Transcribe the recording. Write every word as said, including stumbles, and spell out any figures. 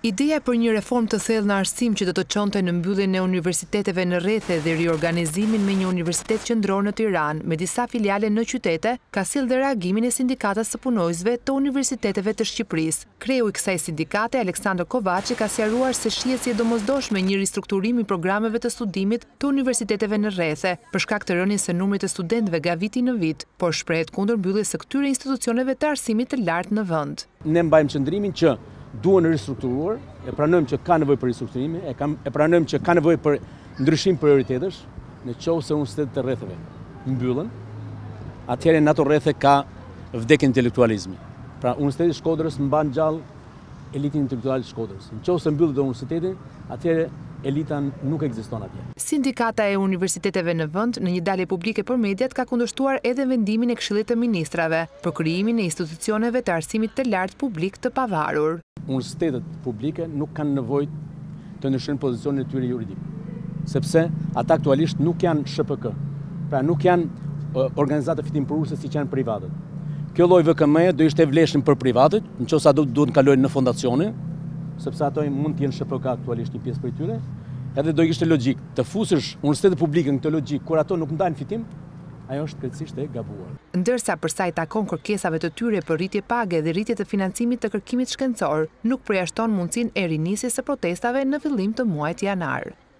Ideja për një reformë të thellë në arsim që do të çonte në mbylljen e universiteteve në rrethe dhe riorganizimin me një universitet qendror në Tiranë me disa filiale në qytete ka sjellë dhe reagimin e sindikatës së punojësve të universiteteve të Shqipërisë. Kreu i kësaj sindikate, Aleksandër Kovaçi, ka sqaruar se shihet si e domosdoshme një ristrukturim i programeve të studimit të universiteteve në rrethe, për shkak të rënies së numrit të studentëve nga viti në vit, por shprehet kundër mbylljes së këtyre institucioneve të arsimit të lartë në vend. Ne mbajmë qëndrimin që duhen ristrukturuar, e pranojmë që ka nevojë për ristrukturime, e, kam, e pranojmë që ka nevojë për ndryshim prioritetesh, në qoftë se universitetet të rretheve mbyllen, atëherë në ato rrethe ka vdekje intelektualizmi. Pra Universiteti i Shkodrës mban gjallë elitin intelektual të Shkodrës. Në qoftë se mbyllet universiteti, atëherë elita nuk ekziston atje. Sindikata e universiteteve në vend në një dalje publike për mediat ka kundërshtuar edhe vendimin e Këshillit të Ministrave për krijimin e institucioneve të arsimit të lartë publik të pavarur. Universitetet publike nuk kanë nevojë të ndryshojnë pozicionin e tyre juridik, sepse ata aktualisht nuk janë S P K, pra nuk janë uh, organizata fitimporuese siç janë privatet. Kjo lloj V K M-je do ishte vlefshëm për privatet, nëse ato duhet të kalojnë në fondacione, sepse ato mund të jenë S P K aktualisht një pjesë prej tyre, edhe do ishte logjik të fusësh universitetet publike në këtë logjik kur ato nuk ndajnë fitim, ajo është krejtësisht e gabuar. Ndërsa për sa i takon kërkesave të tyre për rritje page dhe rritje të financimit të kërkimit shkencor, nuk përjashton mundësinë e rinisjes së protestave në fillim të muajit janar.